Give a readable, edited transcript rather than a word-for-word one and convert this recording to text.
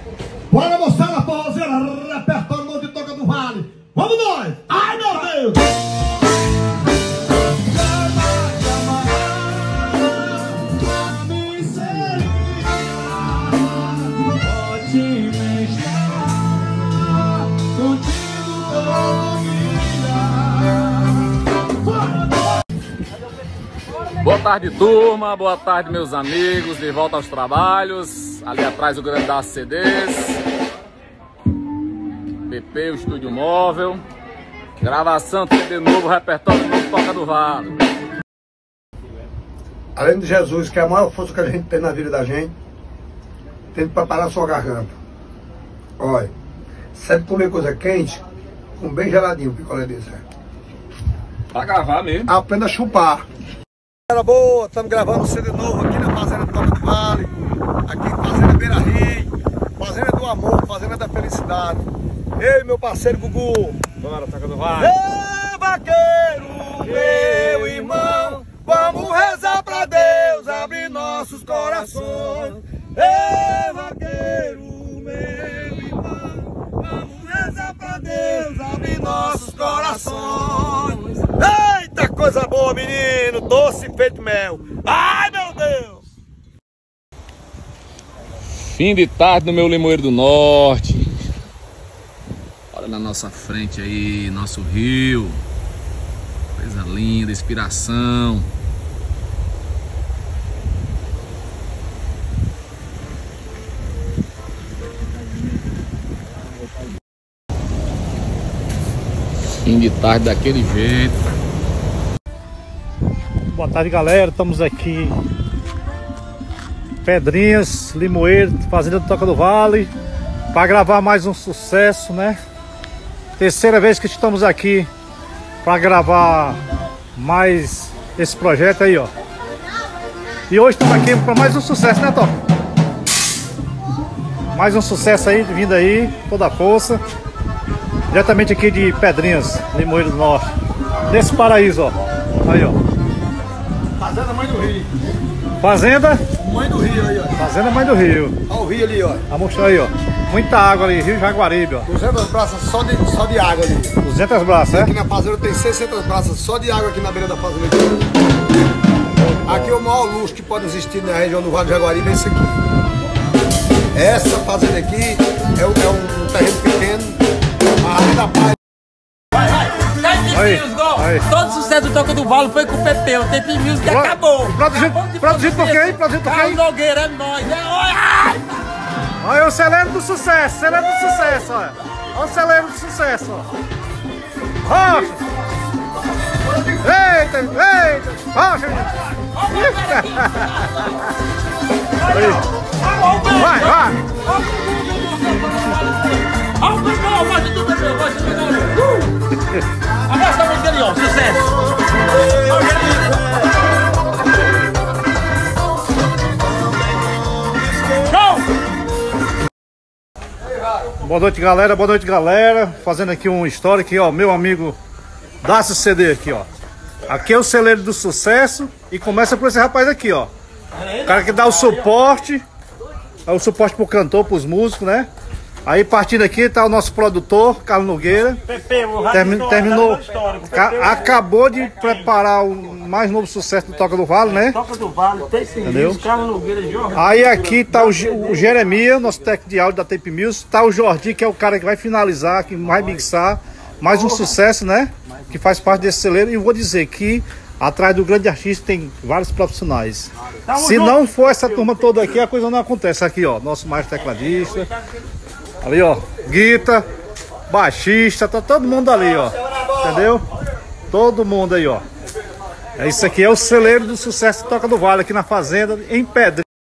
Bora, moçada, forrozeira, repertório novo de Toca do Vale. Vamos nós! Ai, meu Deus! Boa tarde, turma, boa tarde, meus amigos, de volta aos trabalhos. Ali atrás o grande da CDs, PP, o estúdio móvel, gravação, CD novo, repertório novo, Toca do Vale. Além de Jesus, que é a maior força que a gente tem na vida da gente, tem que preparar a sua garganta. Olha, sempre comer coisa quente, com bem geladinho o picolé desse. Pra gravar mesmo. Aprenda a chupar. Galera boa, estamos gravando um CD novo aqui na Fazenda Toca do Vale, aqui Fazenda Beira Rio, Fazenda do Amor, Fazenda da Felicidade. Ei, meu parceiro Gugu. Bora, Toca do Vale. Ei, vaqueiro, meu irmão, vamos rezar pra Deus abrir nossos corações. Ei, vaqueiro, meu irmão, vamos rezar pra Deus abrir nossos corações. Eita, coisa boa, menino, doce feito mel. Ai, meu Deus! Fim de tarde no meu Limoeiro do Norte. Olha na nossa frente aí, nosso rio. Coisa linda, inspiração. Fim de tarde daquele jeito. Boa tarde, galera, estamos aqui Pedrinhas, Limoeiro, Fazenda do Toca do Vale, para gravar mais um sucesso, né? Terceira vez que estamos aqui para gravar mais esse projeto aí, ó. E hoje estamos aqui para mais um sucesso, né, Toca? Mais um sucesso aí, vindo aí, toda a força. Diretamente aqui de Pedrinhas, Limoeiro do Norte. Nesse paraíso, ó. Aí, ó. Fazenda Mãe do Rio. Fazenda Mãe do Rio aí, ó. Fazenda Mãe do Rio. Olha o rio ali, ó. Vai mostrar aí, ó. Muita água ali, Rio Jaguaribe, ó. 200 braças só de água ali. 200 braças, Aqui é? na fazenda tem 600 braças só de água aqui na beira da fazenda. Aqui é o maior luxo que pode existir na região do Vale do Jaguaribe, é esse aqui. Essa fazenda aqui é um terreno pequeno, a área da praia. Aí. Todo sucesso do Toca do Vale foi com o PP, o Tape Music acabou. Produzido por quem? Produzido por Carlos quem? Nogueira, é nóis. Olha o celeiro do sucesso, olha. Olha o celeiro do sucesso, ó. Rocha! Eita! Rocha! Vai! Agora essa música ali, ó, sucesso. Boa noite, galera. Fazendo aqui uma história aqui, ó. Meu amigo Dácio CD aqui, ó. Aqui é o celeiro do sucesso e começa por esse rapaz aqui, ó. O cara que dá o suporte. É o suporte pro cantor, pros músicos, né? Aí partindo aqui tá o nosso produtor, Carlos Nogueira. Terminou, acabou de preparar o mais novo sucesso do Toca do Vale, né? Toca do Vale, entendeu? Carlos Nogueira, Jorge. Aí aqui tá o Jeremias, nosso técnico de áudio da Tape Music. Tá o Jordi, que é o cara que vai finalizar, que vai mixar. Mais um sucesso, né? Que faz parte desse celeiro. E eu vou dizer que atrás do grande artista tem vários profissionais. Se não for essa turma toda aqui, a coisa não acontece. Aqui, ó, nosso maestro tecladista. Ali, ó, guitarra, baixista, tá todo mundo ali, ó. Entendeu? Todo mundo aí, ó. Isso aqui é o celeiro do sucesso de Toca do Vale aqui na Fazenda, em Pedrinhas.